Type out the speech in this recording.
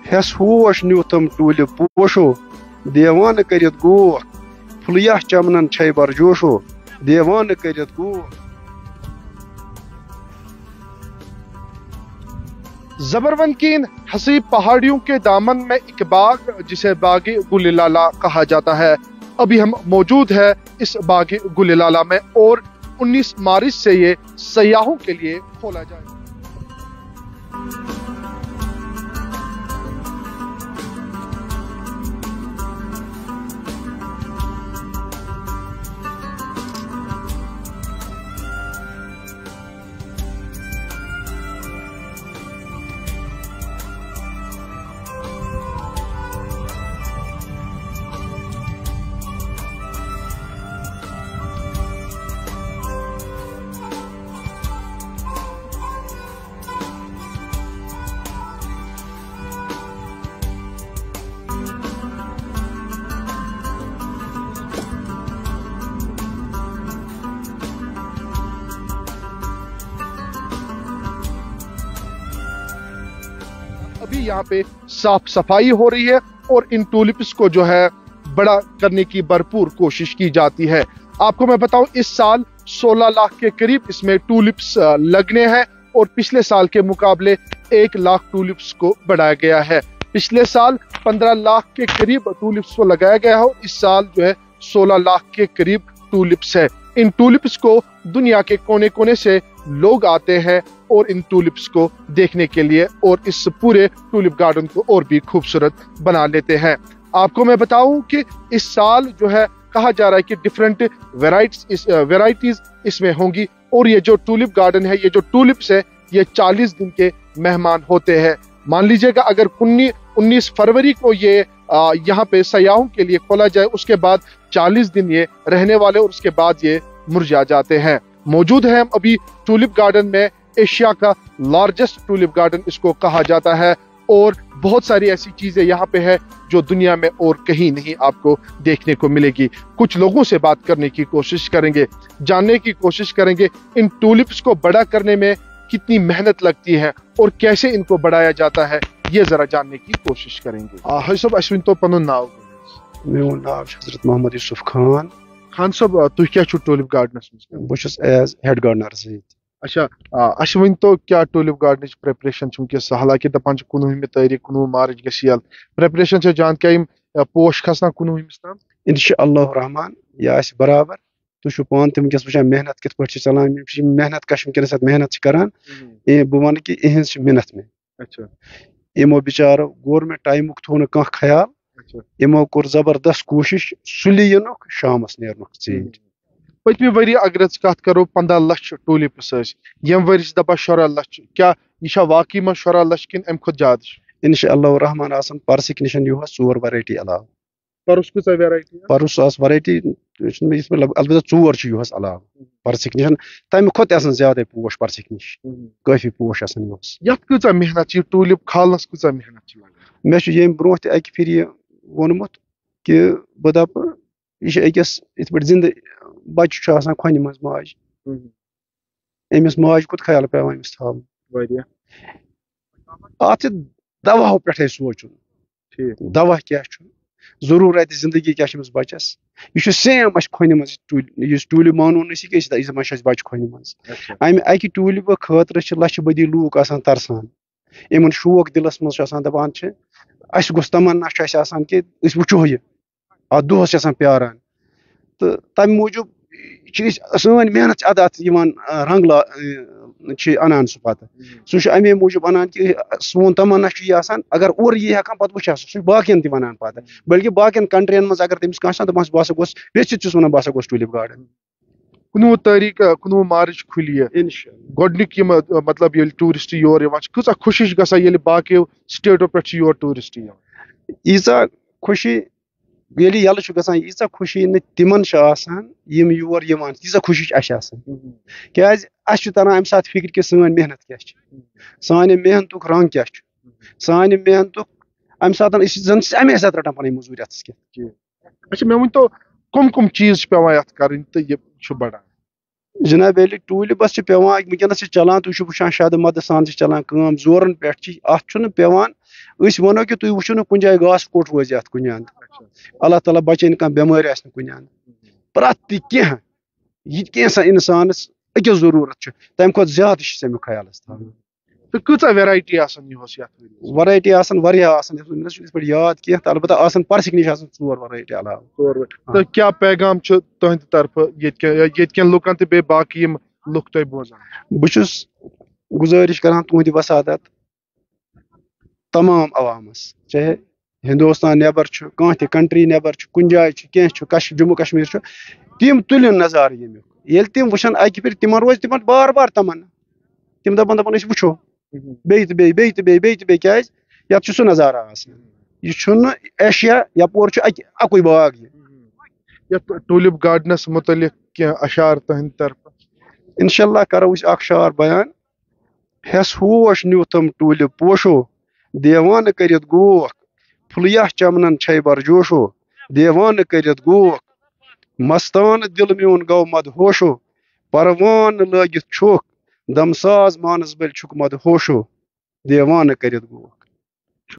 ہیس ہوش نیو تم ٹولپ پوشو دیوان کرت گوک پھلیا چمنن چھے برجوشو دیوان کرت گوک. زبرون کی ان حسین پہاڑیوں کے دامن میں ایک باغ جسے باغ گل لالہ کہا جاتا ہے. ابھی ہم موجود ہے اس باغ گل لالہ میں اور 19 مارچ سے یہ سیاحوں کے لیے کھولا جائے گا. ابھی یہاں پہ صاف صفائی ہو رہی ہے اور ان ٹولپس کو جو ہے بڑا کرنے کی بھرپور کوشش کی جاتی ہے. آپ کو میں بتاؤں اس سال 16 لاکھ کے قریب اس میں ٹولپس لگنے ہیں اور پچھلے سال کے مقابلے 1 لاکھ ٹولپس کو بڑھایا گیا ہے. پچھلے سال 15 لاکھ کے قریب ٹولپس کو لگایا گیا ہے، اس سال جو ہے 16 لاکھ کے قریب ٹولپس ہے. ان ٹولپس کو دنیا کے کونے کونے سے لوگ آتے ہیں اور ان ٹولپس کو دیکھنے کے لیے اور اس پورے ٹولپ گارڈن کو اور بھی خوبصورت بنا لیتے ہیں. آپ کو میں بتاؤں کہ اس سال جو ہے کہا جا رہا ہے کہ ڈفرینٹ ویرائٹیز اس میں ہوں گی اور یہ جو ٹولپ گارڈن ہے، یہ جو ٹولپس ہے، یہ 40 دن کے مہمان ہوتے ہیں. مان لیجئے گا اگر 19 فروری کو یہ یہاں پہ سیاحوں کے لیے کھولا جائے، اس کے بعد 40 دن یہ رہنے والے اور اس کے بعد یہ مرجھا جاتے ہیں. موجود ہیں ہم ابھی ٹولپ گارڈن میں، ایشیا کا لارجسٹ ٹولپ گارڈن اس کو کہا جاتا ہے اور بہت ساری ایسی چیزیں یہاں پہ ہے جو دنیا میں اور کہیں نہیں آپ کو دیکھنے کو ملے گی. کچھ لوگوں سے بات کرنے کی کوشش کریں گے، جاننے کی کوشش کریں گے ان ٹولپس کو بڑا کرنے میں کتنی محنت لگتی ہے اور کیسے ان کو بڑھایا جاتا ہے، یہ ذرا جاننے کی کوشش کریں گے. حاجی صاحب اسوین تو پنن ناو. میون ناو حضرت محمد یوسف خان. خان صاحب تُہۍ کیا چھو ٹولپ گارڈنس مز؟ بہٕ چھُس ایز ہیڈ گارڈنر سۭتۍ. اچھا اَسہِ ؤنۍتو کیا ٹولپ گارڈنٕچ پریپریشن چھِ وٕنکٮ۪س، حالانکہِ دپان چھِ 19 تٲریٖخ 19 مارچ گژھِ یلہٕ، پریپریشن چھےٚ جان کیٛاہ یِم پوش کھسنا 19 تام؟ انشاء اللہ رحمان یہ آسہِ برابر. تُہۍ چھِو پانہٕ تہِ وٕنکٮ۪س وٕچھان محنت کِتھ پٲٹھۍ چھِ ژلان، یِم چھِ محنت کش وٕنکٮ۪نس یتھ محنت چھِ کران. بہٕ وَنہٕ کہِ یِہنٛز چھِ محنت مےٚ. اچھا یِمو بِچارو گورمنٹ ٹایمُک تھوو نہٕ کانٛہہ خیال، یِمو کوٚر زبردست کوٗشش سُلہِ یِنُک شامس نیرنُک ژیٖرۍ. پٔتمہِ ؤری اگر أسۍ کتھ کرو 15 لچھ ٹولپس ٲسۍ، ییٚمہِ ؤرۍ چھِ دپان 16 لچھ، کیٛاہ یہِ چھا واقعی منٛز 16 لچھ کِنہٕ اَمہِ کھۄتہٕ زیادٕ چھُ؟ انشاء اللہ رحمان آسان پرسٕکۍ نِش یِہوس 4 ویرایٹی علاوٕ. پرُس کۭژاہ ویرایٹی؟ پرُس آس ویرایٹی البتہ 4 چھِ یِہوس علاوٕ پرسٕکۍ نِش، تمہِ کھۄتہٕ آسان زیادے پوش پرسٕکۍ نِش، کٲفی پوش آسان یِہوس. یتھ کۭژاہ محنت چھِ، یہِ ٹولپ کھالنس کۭژاہ محنت چھِ لگان؟ مےٚ چھُ ییٚمہِ برونٛہہ تہِ اکہِ پھِرِ یہِ ووٚنمُت کہِ بہٕ دپہٕ یہِ چھِ أکِس یِتھ پٲٹھۍ زِندٕ بچہِ چھُ آسان کھۄنہِ منٛز ماجہِ، أمِس ماجہِ کوٚت خیال پیٚوان أمِس تھاوُن. اتھ چھِ دواہو پٮ۪ٹھے سونٛچُن، دوا کیٛاہ چھُ، ضروٗرت زندگی کیٛاہ چھِ أمِس بچس. یہِ چھُ سیم اسہِ کھۄنہِ منٛز یُس ٹوٗلِپ مانون أسۍ یہِ ما چھُ اسہِ بچہِ کھۄنہِ منٛز. امہِ اکہِ ٹوٗلِپہٕ خٲطرٕ چھِ لچھِ بٔدی لوٗکھ آسان ترسان، یِمن شوق دِلس منٛز چھُ آسان دپان چھِ اسہِ گوٚژھ تمنا چھُ اسہِ آسان کہِ أسۍ وٕچھو یہِ، اتھ دۄہس چھِ آسان پیاران. تہٕ تمہِ موٗجوٗب چھِ أسۍ سٲنۍ محنت چھِ اتھ یِوان رنٛگ چھِ انان سُہ پتہٕ. سُہ چھُ امے موٗجوٗب انان کہِ سون تمنا چھُ یہِ آسان اگر اورٕ یی ہٮ۪کان پتہٕ وٕچھ سُہ چھُ باقین تہِ ونان پتہٕ، بلکہِ باقین کنٹرین منٛز اگر تٔمِس کانٛہہ چھُ آسان دپان بہٕ ہسا گوٚژھ یژھِتھ چھُس ونان بہٕ ہسا گوٚژھ ٹولپ گارڈن. 19 تٲریٖخ 19 مارچ کھُلہِ یہِ گۄڈنیُک یِم مطلب ییٚلہِ ٹوٗرِسٹ یور یِوان چھِ کۭژاہ خوشی چھِ گژھان ییٚلہِ باقیو سٹیٹو پٮ۪ٹھ چھِ یور ٹوٗرِسٹ یِوان. ییٖژاہ خوشی ییٚلہِ یلہٕ چھُ گژھان، ییٖژاہ خوشی نہٕ تِمن چھِ آسان یِم یور یِوان، تیٖژاہ خوشی چھِ اسہِ آسان. کیٛازِ اسہِ چھُ تران امہِ ساتہٕ فِکرِ کہِ سٲنۍ محنت کیٛاہ چھِ، سانہِ محنتُک رنٛگ کیٛاہ چھُ، سانہِ محنتُک امہِ ساتہٕ أسۍ زن چھِ امے ساتہٕ رٹان پنٕنۍ موٚزوٗرۍ اتھس کٮ۪تھ. اچھا مےٚ ؤنۍتو کٕم چیٖز چھِ پیٚوان یتھ کرٕنۍ تہٕ یہِ چھُ بڑان؟ جناب علی ٹوٗلِپَس چھِ پیٚوان وٕنکیٚنَس چھِ چلان تُہۍ چھِو وٕچھان شادٕ مدٕ سان چھِ چلان کٲم زورَن پٮ۪ٹھ چھِ اَتھ چھُنہٕ پیٚوان أسۍ وَنو کہِ تُہۍ وٕچھِو نہٕ کُنہِ جایہِ گاسہٕ کوٚٹ روزِ اَتھ کُنہِ اَندٕ اللہ تعالیٰ بَچٲیِن کانٛہہ بٮ۪مٲرۍ آسہِ نہٕ کُنہِ اَندٕ پرٛٮ۪تھ تہِ کینٛہہ یہِ تہِ کینٛژھا اِنسانَس أکِس ضروٗرت چھُ تَمہِ کھۄتہٕ زیادٕ چھِ اَمیُک خیال اَسہِ تھاوُن تہٕ کۭژاہ ویرایٹی آسان یِہُس یَتھ ؤریَس وَرایٹی آسان واریاہ آسان مےٚ چھُ یِتھ پٲٹھۍ یاد کینٛہہ تہٕ البتہ آسان پرسٕکۍ نِش آسان 4 وَرایٹی علاوٕ تہٕ کیٛاہ پیغام چھُ تُہنٛدِ طرفہٕ ییٚتہِ کٮ۪ن لُکن تہٕ بیٚیہِ باقٕے یِم لُکھ تۄہہِ بوزان بہٕ چھُس گُزٲرِش کران تُہنٛدِ وسادت تمام عوامس چاہے ہندوستان نٮ۪بر چھُ کانٛہہ تہِ کنٹری نٮ۪بر چھُ کُنہِ جایہِ چھُ کینٛہہ چھُ جموں کشمیٖر چھُ تِم تُلِن نظارٕ ییٚمیُک ییٚلہِ تِم وٕچھن اکہِ پھِرِ تِمن روزِ تِمن بار بار تمنا تِم دپن أسۍ وٕچھو بیٚیہِ تہٕ بیٚیہِ بیٚیہِ تہٕ بیٚیہِ بیٚیہِ تہٕ بیٚیہِ کیازِ یتھ چھُ سُہ نظارٕ آسان یہِ چھُنہٕ ایشیا یپور چھُ اکُے باغ یہِ یتھ ٹوٗلِپ گاڈنس مُتعلق کینٛہہ اشعار تُہنٛدِ طرفہٕ انشاء اللہ کرو أسۍ اکھ شعار بیان ہٮ۪س ہوش نیوٗتھم ٹوٗلِپ پوشو دیوانہٕ کٔرِتھ گوکھ پھُلیا چمنن چھے برجوشو دیوانہٕ کٔرِتھ گوکھ مستانہٕ دل میون گوٚو مدہوشو پروانہٕ لٲگِتھ چھُکھ دمساز مانسبل چھُکھ مدہوشو دیوانہٕ کٔرِتھ گوکھ